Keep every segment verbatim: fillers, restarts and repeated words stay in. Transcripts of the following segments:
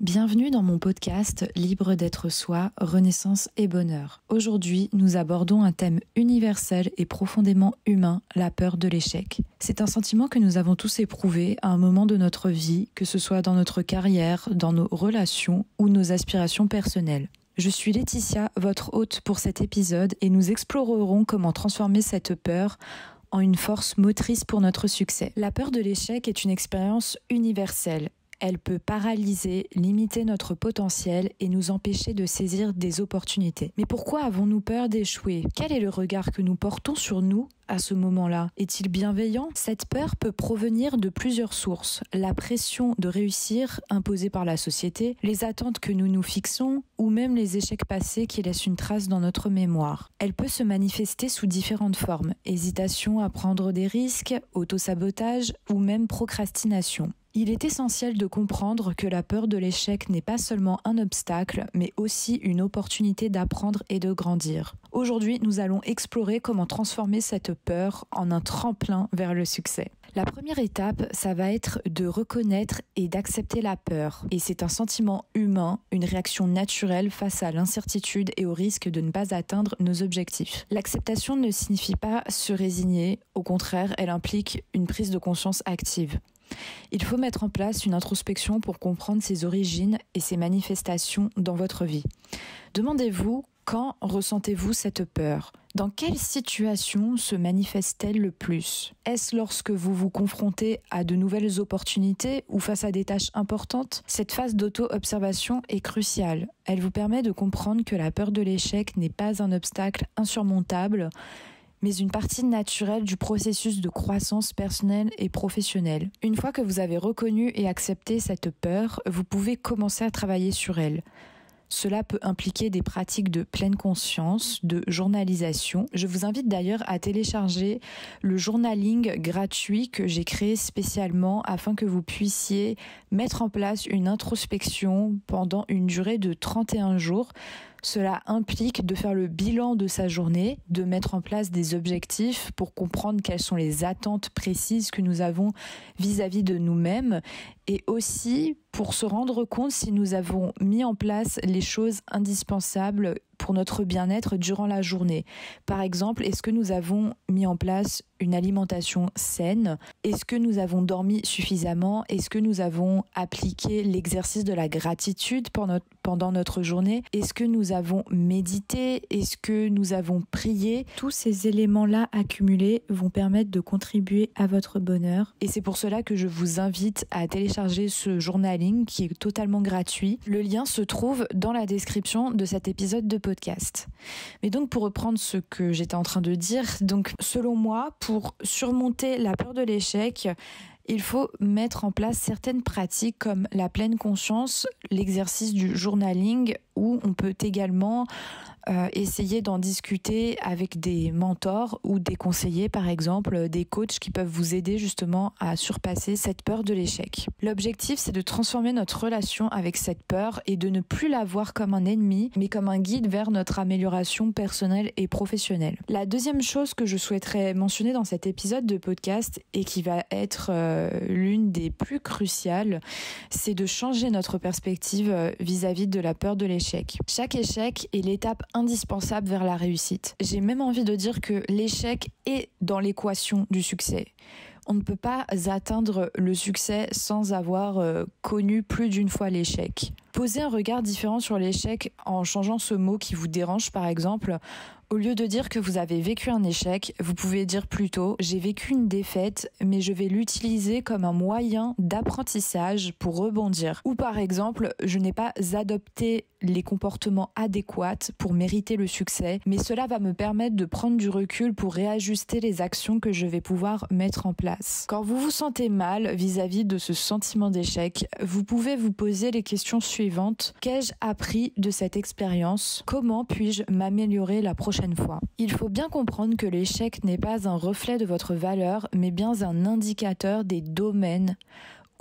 Bienvenue dans mon podcast Libre d'être soi, renaissance et bonheur. Aujourd'hui, nous abordons un thème universel et profondément humain, la peur de l'échec. C'est un sentiment que nous avons tous éprouvé à un moment de notre vie, que ce soit dans notre carrière, dans nos relations ou nos aspirations personnelles. Je suis Laetitia, votre hôte pour cet épisode, et nous explorerons comment transformer cette peur en une force motrice pour notre succès. La peur de l'échec est une expérience universelle. Elle peut paralyser, limiter notre potentiel et nous empêcher de saisir des opportunités. Mais pourquoi avons-nous peur d'échouer ? Quel est le regard que nous portons sur nous à ce moment-là ? Est-il bienveillant ? Cette peur peut provenir de plusieurs sources. La pression de réussir imposée par la société, les attentes que nous nous fixons ou même les échecs passés qui laissent une trace dans notre mémoire. Elle peut se manifester sous différentes formes. Hésitation à prendre des risques, autosabotage ou même procrastination. Il est essentiel de comprendre que la peur de l'échec n'est pas seulement un obstacle, mais aussi une opportunité d'apprendre et de grandir. Aujourd'hui, nous allons explorer comment transformer cette peur en un tremplin vers le succès. La première étape, ça va être de reconnaître et d'accepter la peur. Et c'est un sentiment humain, une réaction naturelle face à l'incertitude et au risque de ne pas atteindre nos objectifs. L'acceptation ne signifie pas se résigner, au contraire, elle implique une prise de conscience active. Il faut mettre en place une introspection pour comprendre ses origines et ses manifestations dans votre vie. Demandez-vous, quand ressentez-vous cette peur ? Dans quelle situation se manifeste-t-elle le plus ? Est-ce lorsque vous vous confrontez à de nouvelles opportunités ou face à des tâches importantes ? Cette phase d'auto-observation est cruciale. Elle vous permet de comprendre que la peur de l'échec n'est pas un obstacle insurmontable, mais une partie naturelle du processus de croissance personnelle et professionnelle. Une fois que vous avez reconnu et accepté cette peur, vous pouvez commencer à travailler sur elle. Cela peut impliquer des pratiques de pleine conscience, de journalisation. Je vous invite d'ailleurs à télécharger le journaling gratuit que j'ai créé spécialement afin que vous puissiez mettre en place une introspection pendant une durée de trente et un jours. Cela implique de faire le bilan de sa journée, de mettre en place des objectifs pour comprendre quelles sont les attentes précises que nous avons vis-à-vis de nous-mêmes et aussi pour se rendre compte si nous avons mis en place les choses indispensables pour notre bien-être durant la journée. Par exemple, est-ce que nous avons mis en place une alimentation saine ? Est-ce que nous avons dormi suffisamment ? Est-ce que nous avons appliqué l'exercice de la gratitude pendant notre journée ? Est-ce que nous avons médité ? Est-ce que nous avons prié ? Tous ces éléments-là accumulés vont permettre de contribuer à votre bonheur. Et c'est pour cela que je vous invite à télécharger ce journaling qui est totalement gratuit. Le lien se trouve dans la description de cet épisode de podcast. Mais donc pour reprendre ce que j'étais en train de dire, donc selon moi, pour surmonter la peur de l'échec, il faut mettre en place certaines pratiques comme la pleine conscience, l'exercice du journaling, où on peut également euh, essayer d'en discuter avec des mentors ou des conseillers, par exemple, des coachs qui peuvent vous aider justement à surpasser cette peur de l'échec. L'objectif, c'est de transformer notre relation avec cette peur et de ne plus la voir comme un ennemi, mais comme un guide vers notre amélioration personnelle et professionnelle. La deuxième chose que je souhaiterais mentionner dans cet épisode de podcast et qui va être euh, l'une des plus cruciales, c'est de changer notre perspective euh, vis-à-vis de la peur de l'échec. Chaque échec est l'étape indispensable vers la réussite. J'ai même envie de dire que l'échec est dans l'équation du succès. On ne peut pas atteindre le succès sans avoir euh, connu plus d'une fois l'échec. Posez un regard différent sur l'échec en changeant ce mot qui vous dérange, par exemple. Au lieu de dire que vous avez vécu un échec, vous pouvez dire plutôt « j'ai vécu une défaite, mais je vais l'utiliser comme un moyen d'apprentissage pour rebondir ». Ou par exemple « je n'ai pas adopté les comportements adéquats pour mériter le succès, mais cela va me permettre de prendre du recul pour réajuster les actions que je vais pouvoir mettre en place ». Quand vous vous sentez mal vis-à-vis de ce sentiment d'échec, vous pouvez vous poser les questions suivantes. Qu'ai-je appris de cette expérience ? Comment puis-je m'améliorer la prochaine fois ? Il faut bien comprendre que l'échec n'est pas un reflet de votre valeur, mais bien un indicateur des domaines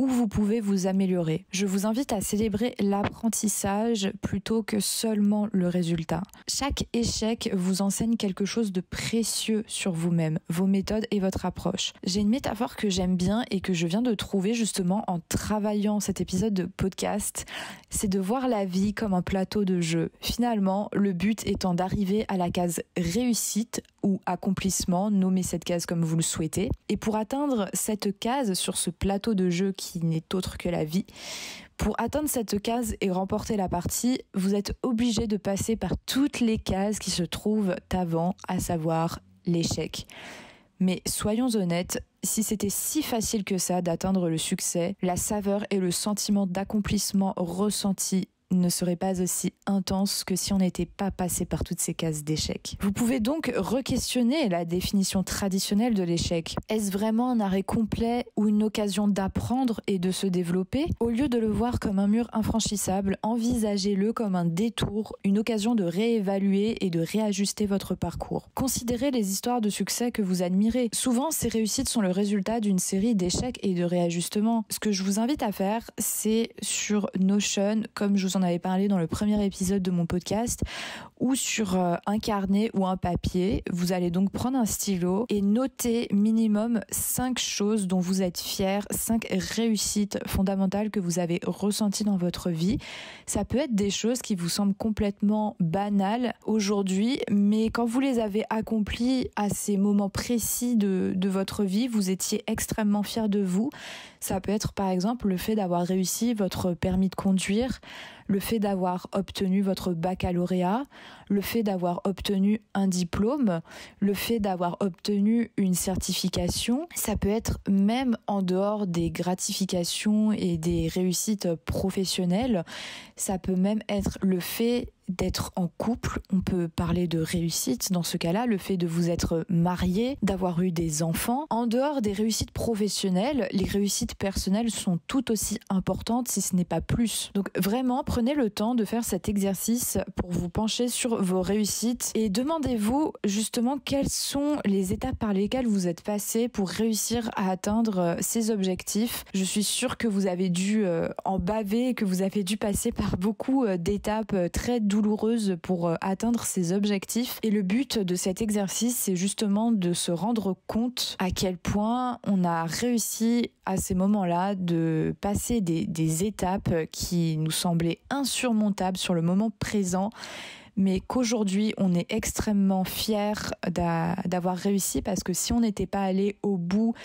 où vous pouvez vous améliorer. Je vous invite à célébrer l'apprentissage plutôt que seulement le résultat. Chaque échec vous enseigne quelque chose de précieux sur vous-même, vos méthodes et votre approche. J'ai une métaphore que j'aime bien et que je viens de trouver justement en travaillant cet épisode de podcast, c'est de voir la vie comme un plateau de jeu. Finalement, le but étant d'arriver à la case réussite ou accomplissement, nommez cette case comme vous le souhaitez. Et pour atteindre cette case sur ce plateau de jeu qui n'est autre que la vie, pour atteindre cette case et remporter la partie, vous êtes obligé de passer par toutes les cases qui se trouvent avant, à savoir l'échec. Mais soyons honnêtes, si c'était si facile que ça d'atteindre le succès, la saveur et le sentiment d'accomplissement ressenti ne serait pas aussi intense que si on n'était pas passé par toutes ces cases d'échec. Vous pouvez donc re-questionner la définition traditionnelle de l'échec. Est-ce vraiment un arrêt complet ou une occasion d'apprendre et de se développer? Au lieu de le voir comme un mur infranchissable, envisagez-le comme un détour, une occasion de réévaluer et de réajuster votre parcours. Considérez les histoires de succès que vous admirez. Souvent, ces réussites sont le résultat d'une série d'échecs et de réajustements. Ce que je vous invite à faire, c'est sur Notion, comme je vous en avais parlé dans le premier épisode de mon podcast, ou sur euh, un carnet ou un papier. Vous allez donc prendre un stylo et noter minimum cinq choses dont vous êtes fiers, cinq réussites fondamentales que vous avez ressenties dans votre vie. Ça peut être des choses qui vous semblent complètement banales aujourd'hui, mais quand vous les avez accomplies à ces moments précis de, de votre vie, vous étiez extrêmement fiers de vous. Ça peut être par exemple le fait d'avoir réussi votre permis de conduire, le fait d'avoir obtenu votre baccalauréat, le fait d'avoir obtenu un diplôme, le fait d'avoir obtenu une certification. Ça peut être même en dehors des gratifications et des réussites professionnelles. Ça peut même être le fait d'être en couple, on peut parler de réussite dans ce cas-là, le fait de vous être marié, d'avoir eu des enfants. En dehors des réussites professionnelles, les réussites personnelles sont tout aussi importantes, si ce n'est pas plus. Donc vraiment, prenez le temps de faire cet exercice pour vous pencher sur vos réussites et demandez-vous justement quelles sont les étapes par lesquelles vous êtes passé pour réussir à atteindre ces objectifs. Je suis sûre que vous avez dû en baver, que vous avez dû passer par beaucoup d'étapes très douloureuse pour atteindre ses objectifs. Et le but de cet exercice, c'est justement de se rendre compte à quel point on a réussi à ces moments-là de passer des, des étapes qui nous semblaient insurmontables sur le moment présent, mais qu'aujourd'hui on est extrêmement fiers d'a, d'avoir réussi, parce que si on n'était pas allé au bout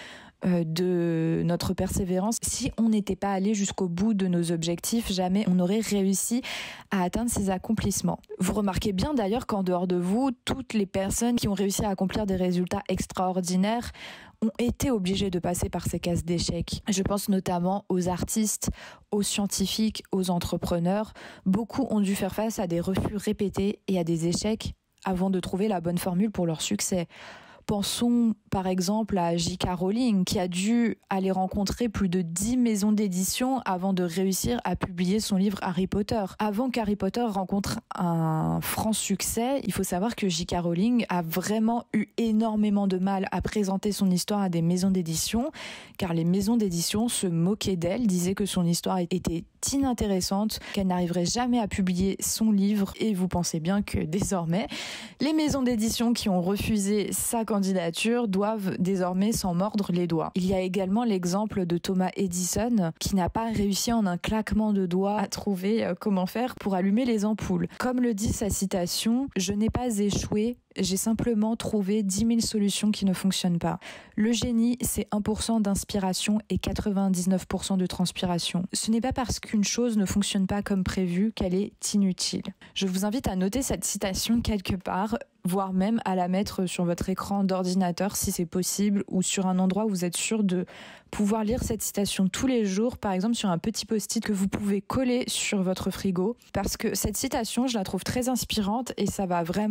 de notre persévérance, si on n'était pas allé jusqu'au bout de nos objectifs, jamais on n'aurait réussi à atteindre ces accomplissements. Vous remarquez bien d'ailleurs qu'en dehors de vous, toutes les personnes qui ont réussi à accomplir des résultats extraordinaires ont été obligées de passer par ces cases d'échecs. Je pense notamment aux artistes, aux scientifiques, aux entrepreneurs. Beaucoup ont dû faire face à des refus répétés et à des échecs avant de trouver la bonne formule pour leur succès. Pensons par exemple à J K Rowling, qui a dû aller rencontrer plus de dix maisons d'édition avant de réussir à publier son livre Harry Potter. Avant qu'Harry Potter rencontre un franc succès, il faut savoir que J K Rowling a vraiment eu énormément de mal à présenter son histoire à des maisons d'édition, car les maisons d'édition se moquaient d'elle, disaient que son histoire était inintéressante, qu'elle n'arriverait jamais à publier son livre. Et vous pensez bien que désormais, les maisons d'édition qui ont refusé sa candidature doivent désormais s'en mordre les doigts. Il y a également l'exemple de Thomas Edison, qui n'a pas réussi en un claquement de doigts à trouver comment faire pour allumer les ampoules. Comme le dit sa citation, « Je n'ai pas échoué, j'ai simplement trouvé dix mille solutions qui ne fonctionnent pas. » Le génie, c'est un pour cent d'inspiration et quatre-vingt-dix-neuf pour cent de transpiration. Ce n'est pas parce qu'une chose ne fonctionne pas comme prévu qu'elle est inutile. Je vous invite à noter cette citation quelque part, voire même à la mettre sur votre écran d'ordinateur si c'est possible, ou sur un endroit où vous êtes sûr de pouvoir lire cette citation tous les jours, par exemple sur un petit post-it que vous pouvez coller sur votre frigo, parce que cette citation, je la trouve très inspirante et ça va vraiment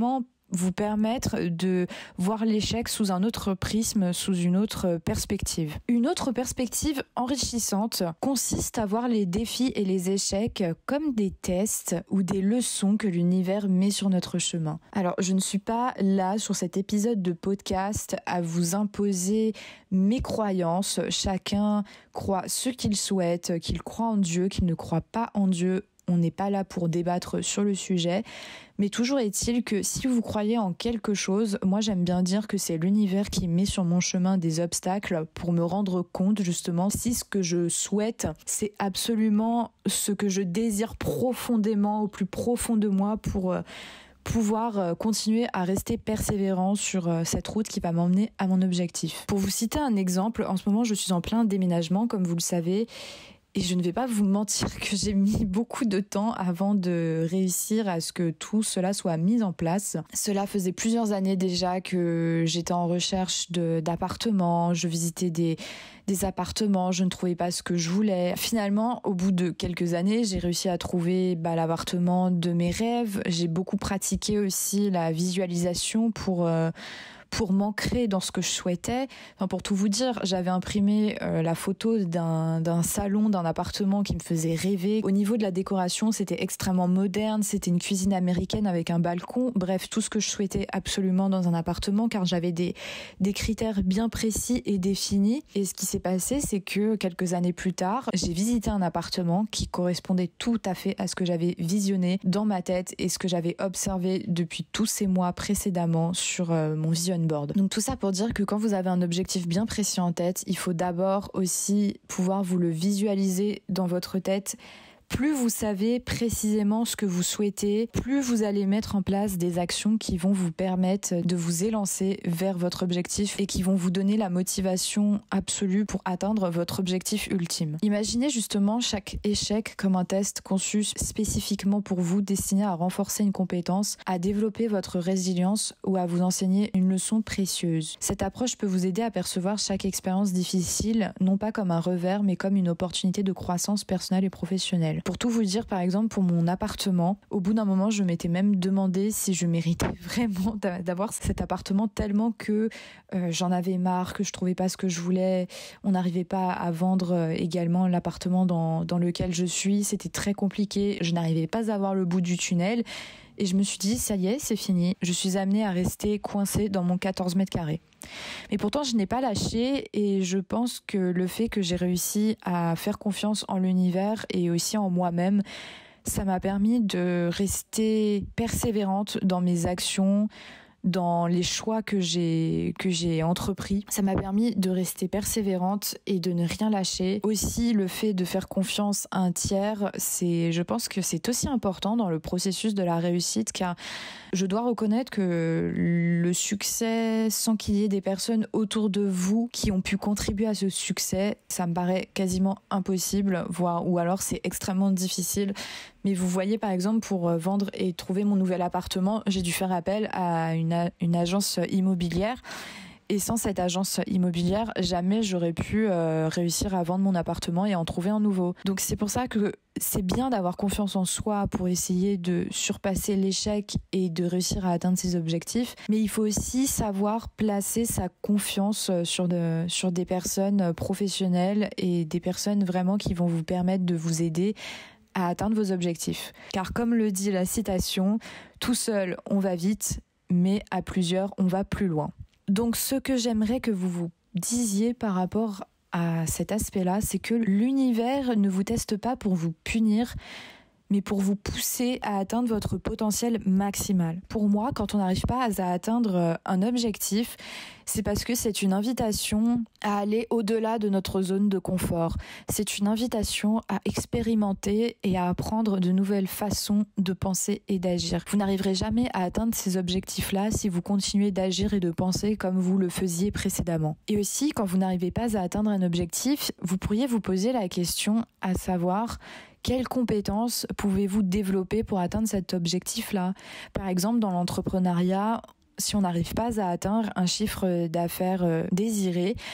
vous permettre de voir l'échec sous un autre prisme, sous une autre perspective. Une autre perspective enrichissante consiste à voir les défis et les échecs comme des tests ou des leçons que l'univers met sur notre chemin. Alors, je ne suis pas là sur cet épisode de podcast à vous imposer mes croyances. Chacun croit ce qu'il souhaite, qu'il croit en Dieu, qu'il ne croit pas en Dieu. On n'est pas là pour débattre sur le sujet, mais toujours est-il que si vous croyez en quelque chose, moi j'aime bien dire que c'est l'univers qui met sur mon chemin des obstacles pour me rendre compte justement si ce que je souhaite, c'est absolument ce que je désire profondément, au plus profond de moi pour euh, pouvoir continuer à rester persévérant sur cette route qui va m'emmener à mon objectif. Pour vous citer un exemple, en ce moment je suis en plein déménagement, comme vous le savez, et je ne vais pas vous mentir que j'ai mis beaucoup de temps avant de réussir à ce que tout cela soit mis en place. Cela faisait plusieurs années déjà que j'étais en recherche de, d'appartements, je visitais des, des appartements, je ne trouvais pas ce que je voulais. Finalement, au bout de quelques années, j'ai réussi à trouver bah, l'appartement de mes rêves. J'ai beaucoup pratiqué aussi la visualisation pour... Euh, pour m'ancrer dans ce que je souhaitais. Enfin, pour tout vous dire, j'avais imprimé euh, la photo d'un, d'un salon, d'un appartement qui me faisait rêver. Au niveau de la décoration, c'était extrêmement moderne, c'était une cuisine américaine avec un balcon. Bref, tout ce que je souhaitais absolument dans un appartement, car j'avais des, des critères bien précis et définis. Et ce qui s'est passé, c'est que quelques années plus tard, j'ai visité un appartement qui correspondait tout à fait à ce que j'avais visionné dans ma tête et ce que j'avais observé depuis tous ces mois précédemment sur euh, mon vision board. Donc tout ça pour dire que quand vous avez un objectif bien précis en tête, il faut d'abord aussi pouvoir vous le visualiser dans votre tête. Plus vous savez précisément ce que vous souhaitez, plus vous allez mettre en place des actions qui vont vous permettre de vous élancer vers votre objectif et qui vont vous donner la motivation absolue pour atteindre votre objectif ultime. Imaginez justement chaque échec comme un test conçu spécifiquement pour vous, destiné à renforcer une compétence, à développer votre résilience ou à vous enseigner une leçon précieuse. Cette approche peut vous aider à percevoir chaque expérience difficile, non pas comme un revers, mais comme une opportunité de croissance personnelle et professionnelle. Pour tout vous dire, par exemple, pour mon appartement, au bout d'un moment, je m'étais même demandé si je méritais vraiment d'avoir cet appartement tellement que euh, j'en avais marre, que je trouvais pas ce que je voulais. On n'arrivait pas à vendre euh, également l'appartement dans, dans lequel je suis. C'était très compliqué. Je n'arrivais pas à voir le bout du tunnel. Et je me suis dit, ça y est, c'est fini. Je suis amenée à rester coincée dans mon quatorze mètres carrés. Mais pourtant, je n'ai pas lâché et je pense que le fait que j'ai réussi à faire confiance en l'univers et aussi en moi-même, ça m'a permis de rester persévérante dans mes actions, dans les choix que j'ai que j'ai entrepris. Ça m'a permis de rester persévérante et de ne rien lâcher. Aussi, le fait de faire confiance à un tiers, c'est, je pense que c'est aussi important dans le processus de la réussite, car je dois reconnaître que le succès, sans qu'il y ait des personnes autour de vous qui ont pu contribuer à ce succès, ça me paraît quasiment impossible, voire ou alors c'est extrêmement difficile. Mais vous voyez, par exemple, pour vendre et trouver mon nouvel appartement, j'ai dû faire appel à une, a- une agence immobilière. Et sans cette agence immobilière, jamais j'aurais pu euh, réussir à vendre mon appartement et en trouver un nouveau. Donc c'est pour ça que c'est bien d'avoir confiance en soi pour essayer de surpasser l'échec et de réussir à atteindre ses objectifs. Mais il faut aussi savoir placer sa confiance sur, de, sur des personnes professionnelles et des personnes vraiment qui vont vous permettre de vous aider à atteindre vos objectifs. Car comme le dit la citation, tout seul on va vite, mais à plusieurs on va plus loin. Donc ce que j'aimerais que vous vous disiez par rapport à cet aspect-là, c'est que l'univers ne vous teste pas pour vous punir, mais pour vous pousser à atteindre votre potentiel maximal. Pour moi, quand on n'arrive pas à atteindre un objectif, c'est parce que c'est une invitation à aller au-delà de notre zone de confort. C'est une invitation à expérimenter et à apprendre de nouvelles façons de penser et d'agir. Vous n'arriverez jamais à atteindre ces objectifs-là si vous continuez d'agir et de penser comme vous le faisiez précédemment. Et aussi, quand vous n'arrivez pas à atteindre un objectif, vous pourriez vous poser la question à savoir quelles compétences pouvez-vous développer pour atteindre cet objectif-là ? Par exemple, dans l'entrepreneuriat, si on n'arrive pas à atteindre un chiffre d'affaires désiré,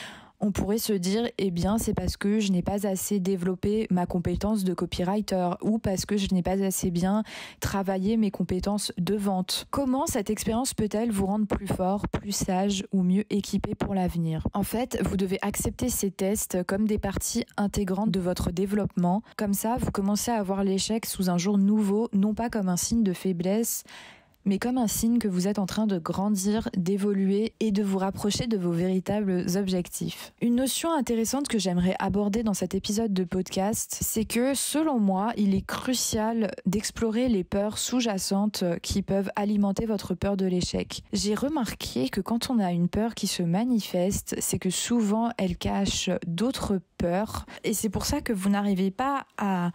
On pourrait se dire, eh bien, c'est parce que je n'ai pas assez développé ma compétence de copywriter ou parce que je n'ai pas assez bien travaillé mes compétences de vente. Comment cette expérience peut-elle vous rendre plus fort, plus sage ou mieux équipé pour l'avenir ? En fait, vous devez accepter ces tests comme des parties intégrantes de votre développement. Comme ça, vous commencez à voir l'échec sous un jour nouveau, non pas comme un signe de faiblesse, mais comme un signe que vous êtes en train de grandir, d'évoluer et de vous rapprocher de vos véritables objectifs. Une notion intéressante que j'aimerais aborder dans cet épisode de podcast, c'est que selon moi, il est crucial d'explorer les peurs sous-jacentes qui peuvent alimenter votre peur de l'échec. J'ai remarqué que quand on a une peur qui se manifeste, c'est que souvent elle cache d'autres peurs et c'est pour ça que vous n'arrivez pas à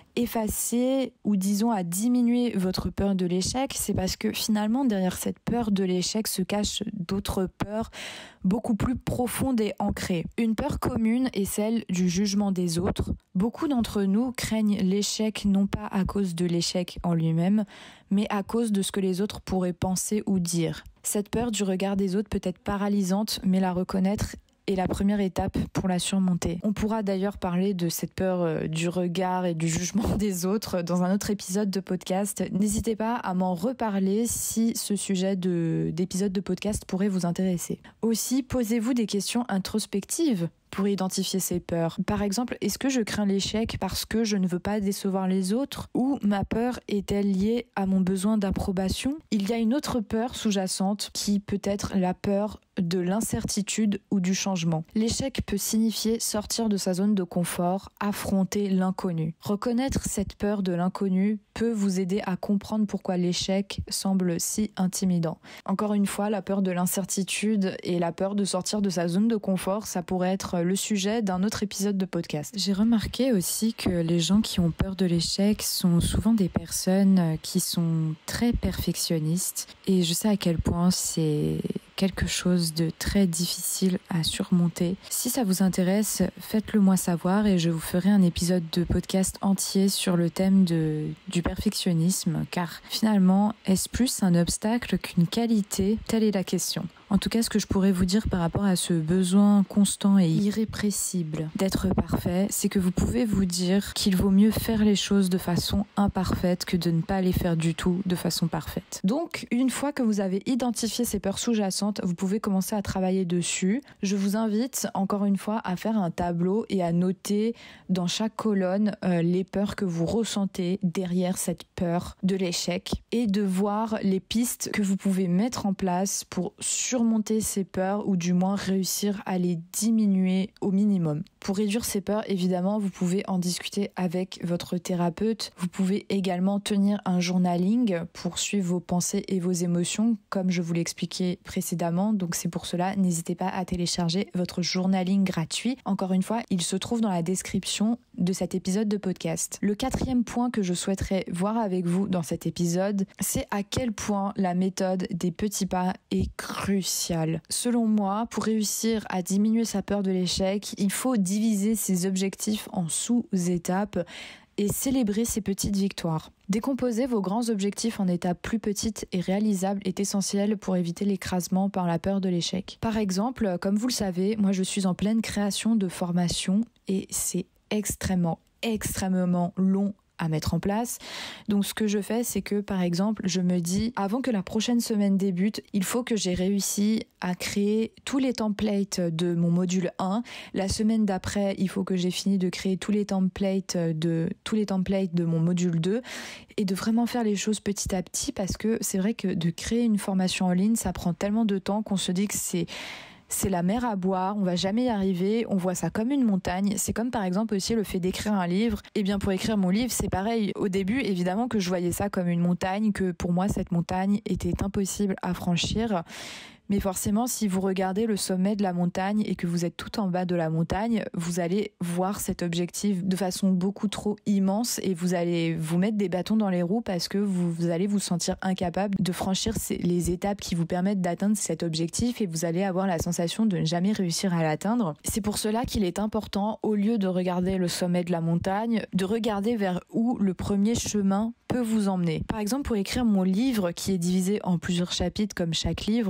effacer ou disons à diminuer votre peur de l'échec, c'est parce que finalement derrière cette peur de l'échec se cachent d'autres peurs beaucoup plus profondes et ancrées. Une peur commune est celle du jugement des autres. Beaucoup d'entre nous craignent l'échec non pas à cause de l'échec en lui-même, mais à cause de ce que les autres pourraient penser ou dire. Cette peur du regard des autres peut être paralysante, mais la reconnaître est la première étape pour la surmonter. On pourra d'ailleurs parler de cette peur euh, du regard et du jugement des autres dans un autre épisode de podcast. N'hésitez pas à m'en reparler si ce sujet de, d'épisode de podcast pourrait vous intéresser. Aussi, posez-vous des questions introspectives pour identifier ces peurs. Par exemple, est-ce que je crains l'échec parce que je ne veux pas décevoir les autres ou ma peur est-elle liée à mon besoin d'approbation ? Il y a une autre peur sous-jacente qui peut être la peur de l'incertitude ou du changement. L'échec peut signifier sortir de sa zone de confort, affronter l'inconnu. Reconnaître cette peur de l'inconnu peut vous aider à comprendre pourquoi l'échec semble si intimidant. Encore une fois, la peur de l'incertitude et la peur de sortir de sa zone de confort, ça pourrait être le sujet d'un autre épisode de podcast. J'ai remarqué aussi que les gens qui ont peur de l'échec sont souvent des personnes qui sont très perfectionnistes et je sais à quel point c'est quelque chose de très difficile à surmonter. Si ça vous intéresse, faites-le moi savoir et je vous ferai un épisode de podcast entier sur le thème de, du perfectionnisme, car finalement, est-ce plus un obstacle qu'une qualité ? Telle est la question. En tout cas, ce que je pourrais vous dire par rapport à ce besoin constant et irrépressible d'être parfait, c'est que vous pouvez vous dire qu'il vaut mieux faire les choses de façon imparfaite que de ne pas les faire du tout de façon parfaite. Donc, une fois que vous avez identifié ces peurs sous-jacentes, vous pouvez commencer à travailler dessus. Je vous invite, encore une fois, à faire un tableau et à noter dans chaque colonne euh, les peurs que vous ressentez derrière cette peur de l'échec et de voir les pistes que vous pouvez mettre en place pour surmonter surmonter ces peurs ou du moins réussir à les diminuer au minimum. Pour réduire ces peurs, évidemment, vous pouvez en discuter avec votre thérapeute. Vous pouvez également tenir un journaling pour suivre vos pensées et vos émotions, comme je vous l'expliquais précédemment. Donc c'est pour cela, n'hésitez pas à télécharger votre journaling gratuit. Encore une fois, il se trouve dans la description de cet épisode de podcast. Le quatrième point que je souhaiterais voir avec vous dans cet épisode, c'est à quel point la méthode des petits pas est cruciale. Selon moi, pour réussir à diminuer sa peur de l'échec, il faut diviser ses objectifs en sous-étapes et célébrer ses petites victoires. Décomposer vos grands objectifs en étapes plus petites et réalisables est essentiel pour éviter l'écrasement par la peur de l'échec. Par exemple, comme vous le savez, moi je suis en pleine création de formation et c'est extrêmement, extrêmement long à mettre en place. Donc ce que je fais, c'est que par exemple, je me dis, avant que la prochaine semaine débute, il faut que j'ai réussi à créer tous les templates de mon module un. La semaine d'après, il faut que j'ai fini de créer tous les templates de tous les templates de mon module deux et de vraiment faire les choses petit à petit parce que c'est vrai que de créer une formation en ligne, ça prend tellement de temps qu'on se dit que c'est C'est la mer à boire, on va jamais y arriver, on voit ça comme une montagne. C'est comme par exemple aussi le fait d'écrire un livre. Et bien pour écrire mon livre, c'est pareil. Au début, évidemment que je voyais ça comme une montagne, que pour moi cette montagne était impossible à franchir. Mais forcément, si vous regardez le sommet de la montagne et que vous êtes tout en bas de la montagne, vous allez voir cet objectif de façon beaucoup trop immense et vous allez vous mettre des bâtons dans les roues parce que vous, vous allez vous sentir incapable de franchir ces, les étapes qui vous permettent d'atteindre cet objectif et vous allez avoir la sensation de ne jamais réussir à l'atteindre. C'est pour cela qu'il est important, au lieu de regarder le sommet de la montagne, de regarder vers où le premier chemin peut vous emmener. Par exemple, pour écrire mon livre qui est divisé en plusieurs chapitres comme chaque livre, enfin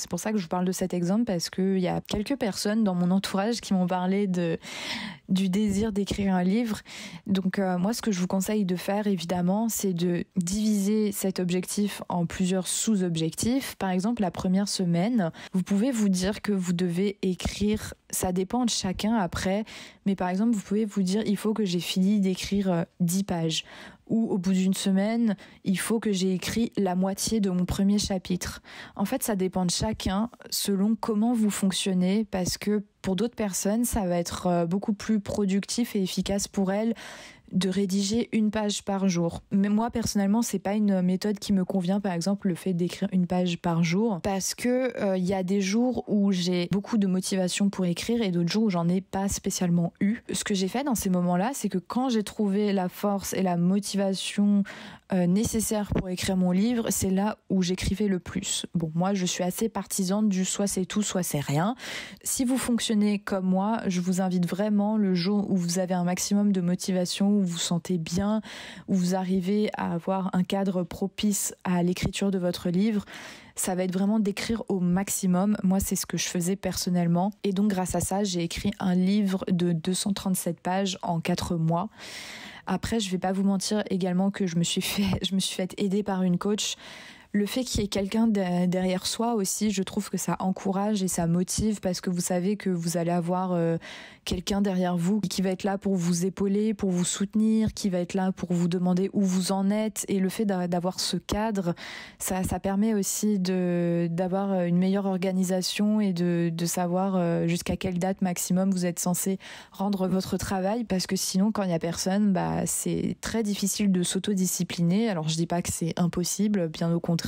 pour ça que je vous parle de cet exemple, parce qu'il y a quelques personnes dans mon entourage qui m'ont parlé de, du désir d'écrire un livre. Donc euh, moi, ce que je vous conseille de faire, évidemment, c'est de diviser cet objectif en plusieurs sous-objectifs. Par exemple, la première semaine, vous pouvez vous dire que vous devez écrire, ça dépend de chacun après, mais par exemple, vous pouvez vous dire, il faut que j'ai fini d'écrire dix pages. Ou au bout d'une semaine, il faut que j'ai écrit la moitié de mon premier chapitre. En fait, ça dépend de chacun selon comment vous fonctionnez, parce que pour d'autres personnes, ça va être beaucoup plus productif et efficace pour elles de rédiger une page par jour. Mais moi, personnellement, c'est pas une méthode qui me convient, par exemple, le fait d'écrire une page par jour, parce que euh, y a des jours où j'ai beaucoup de motivation pour écrire et d'autres jours où j'en ai pas spécialement eu. Ce que j'ai fait dans ces moments-là, c'est que quand j'ai trouvé la force et la motivation euh, nécessaires pour écrire mon livre, c'est là où j'écrivais le plus. Bon, moi, je suis assez partisane du soit c'est tout, soit c'est rien. Si vous fonctionnez comme moi, je vous invite vraiment, le jour où vous avez un maximum de motivation, où vous vous sentez bien, où vous arrivez à avoir un cadre propice à l'écriture de votre livre, ça va être vraiment d'écrire au maximum. Moi, c'est ce que je faisais personnellement. Et donc, grâce à ça, j'ai écrit un livre de deux cent trente-sept pages en quatre mois. Après, je vais pas vous mentir également que je me suis fait, je me suis fait aider par une coach. Le fait qu'il y ait quelqu'un derrière soi aussi, je trouve que ça encourage et ça motive, parce que vous savez que vous allez avoir euh, quelqu'un derrière vous qui va être là pour vous épauler, pour vous soutenir, qui va être là pour vous demander où vous en êtes. Et le fait d'avoir ce cadre, ça, ça permet aussi de, d'avoir une meilleure organisation et de, de savoir jusqu'à quelle date maximum vous êtes censé rendre votre travail, parce que sinon, quand il n'y a personne, bah, c'est très difficile de s'autodiscipliner. Alors, je dis pas que c'est impossible, bien au contraire.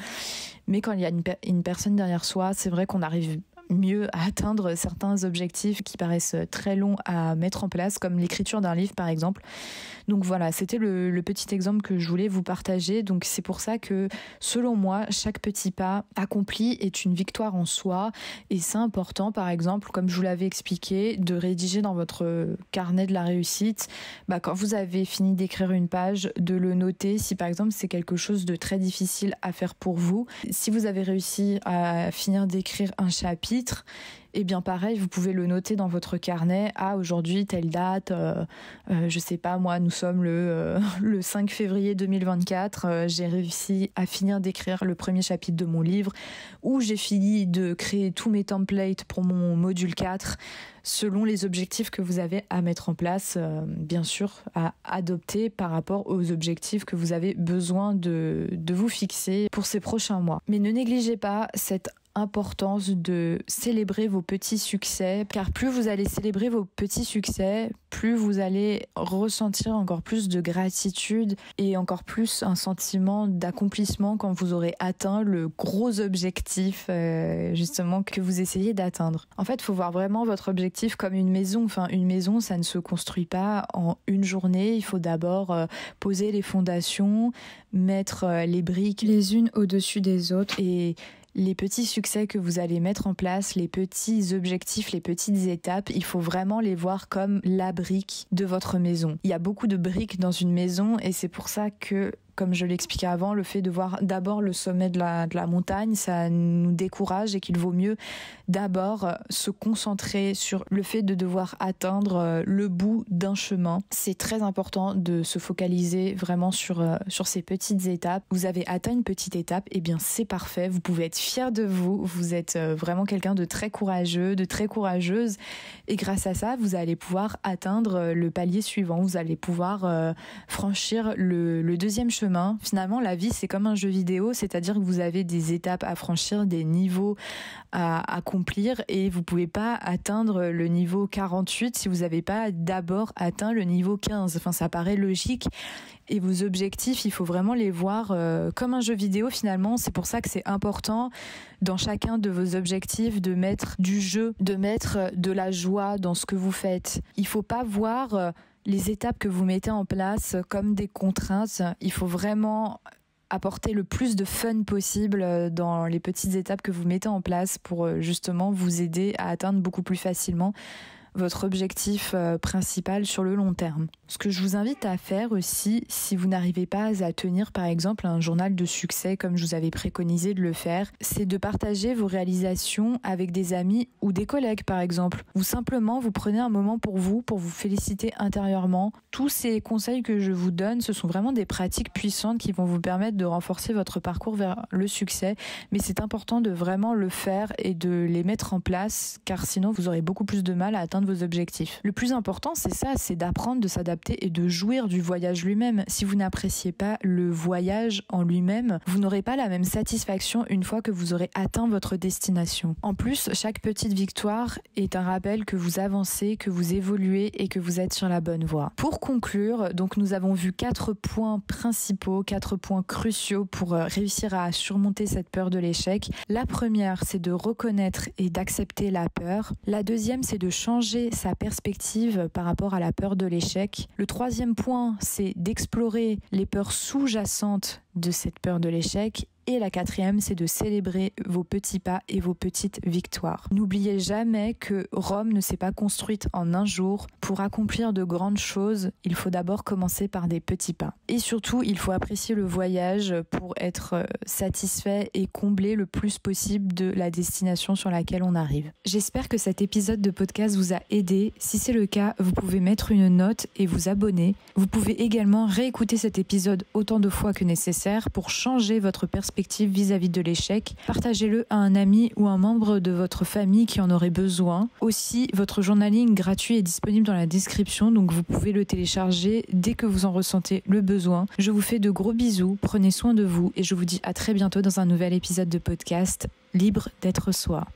Mais quand il y a une, per- une personne derrière soi, c'est vrai qu'on arrive mieux à atteindre certains objectifs qui paraissent très longs à mettre en place, comme l'écriture d'un livre par exemple. Donc voilà, c'était le, le petit exemple que je voulais vous partager. Donc c'est pour ça que, selon moi, chaque petit pas accompli est une victoire en soi, et c'est important, par exemple, comme je vous l'avais expliqué, de rédiger dans votre carnet de la réussite, bah, quand vous avez fini d'écrire une page, de le noter si par exemple c'est quelque chose de très difficile à faire pour vous. Si vous avez réussi à finir d'écrire un chapitre, et eh bien pareil, vous pouvez le noter dans votre carnet. Ah, aujourd'hui, telle date, euh, euh, je sais pas, moi, nous sommes le, euh, le cinq février deux mille vingt-quatre, euh, j'ai réussi à finir d'écrire le premier chapitre de mon livre, ou j'ai fini de créer tous mes templates pour mon module quatre, selon les objectifs que vous avez à mettre en place, euh, bien sûr, à adopter par rapport aux objectifs que vous avez besoin de, de vous fixer pour ces prochains mois. Mais ne négligez pas cette importance de célébrer vos petits succès, car plus vous allez célébrer vos petits succès, plus vous allez ressentir encore plus de gratitude et encore plus un sentiment d'accomplissement quand vous aurez atteint le gros objectif euh, justement que vous essayez d'atteindre. En fait, il faut voir vraiment votre objectif comme une maison. Enfin, une maison, ça ne se construit pas en une journée. Il faut d'abord euh, poser les fondations, mettre euh, les briques les unes au-dessus des autres, et les petits succès que vous allez mettre en place, les petits objectifs, les petites étapes, il faut vraiment les voir comme la brique de votre maison. Il y a beaucoup de briques dans une maison, et c'est pour ça que, comme je l'expliquais avant, le fait de voir d'abord le sommet de la, de la montagne, ça nous décourage, et qu'il vaut mieux d'abord se concentrer sur le fait de devoir atteindre le bout d'un chemin. C'est très important de se focaliser vraiment sur, sur ces petites étapes. Vous avez atteint une petite étape, et bien c'est parfait, vous pouvez être fier de vous, vous êtes vraiment quelqu'un de très courageux, de très courageuse, et grâce à ça, vous allez pouvoir atteindre le palier suivant, vous allez pouvoir euh, franchir le, le deuxième chemin. Finalement, la vie, c'est comme un jeu vidéo, c'est-à-dire que vous avez des étapes à franchir, des niveaux à accomplir, et vous pouvez pas atteindre le niveau quarante-huit si vous n'avez pas d'abord atteint le niveau quinze. Enfin, ça paraît logique. Et vos objectifs, il faut vraiment les voir euh, comme un jeu vidéo finalement. C'est pour ça que c'est important dans chacun de vos objectifs de mettre du jeu, de mettre de la joie dans ce que vous faites. Il faut pas voir euh, les étapes que vous mettez en place comme des contraintes. Il faut vraiment apporter le plus de fun possible dans les petites étapes que vous mettez en place pour justement vous aider à atteindre beaucoup plus facilement votre objectif euh, principal sur le long terme. Ce que je vous invite à faire aussi, si vous n'arrivez pas à tenir par exemple un journal de succès comme je vous avais préconisé de le faire, c'est de partager vos réalisations avec des amis ou des collègues par exemple. Ou simplement vous prenez un moment pour vous, pour vous féliciter intérieurement. Tous ces conseils que je vous donne, ce sont vraiment des pratiques puissantes qui vont vous permettre de renforcer votre parcours vers le succès. Mais c'est important de vraiment le faire et de les mettre en place, car sinon vous aurez beaucoup plus de mal à atteindre vos objectifs. Le plus important, c'est ça, c'est d'apprendre, de s'adapter et de jouir du voyage lui-même. Si vous n'appréciez pas le voyage en lui-même, vous n'aurez pas la même satisfaction une fois que vous aurez atteint votre destination. En plus, chaque petite victoire est un rappel que vous avancez, que vous évoluez et que vous êtes sur la bonne voie. Pour conclure, donc nous avons vu quatre points principaux, quatre points cruciaux pour réussir à surmonter cette peur de l'échec. La première, c'est de reconnaître et d'accepter la peur. La deuxième, c'est de changer sa perspective par rapport à la peur de l'échec. Le troisième point, c'est d'explorer les peurs sous-jacentes de cette peur de l'échec. Et la quatrième, c'est de célébrer vos petits pas et vos petites victoires. N'oubliez jamais que Rome ne s'est pas construite en un jour. Pour accomplir de grandes choses, il faut d'abord commencer par des petits pas. Et surtout, il faut apprécier le voyage pour être satisfait et combler le plus possible de la destination sur laquelle on arrive. J'espère que cet épisode de podcast vous a aidé. Si c'est le cas, vous pouvez mettre une note et vous abonner. Vous pouvez également réécouter cet épisode autant de fois que nécessaire pour changer votre perspective vis-à-vis de l'échec. Partagez-le à un ami ou un membre de votre famille qui en aurait besoin. Aussi, votre journaling gratuit est disponible dans la description, donc vous pouvez le télécharger dès que vous en ressentez le besoin. Je vous fais de gros bisous, prenez soin de vous et je vous dis à très bientôt dans un nouvel épisode de podcast Libre d'être soi.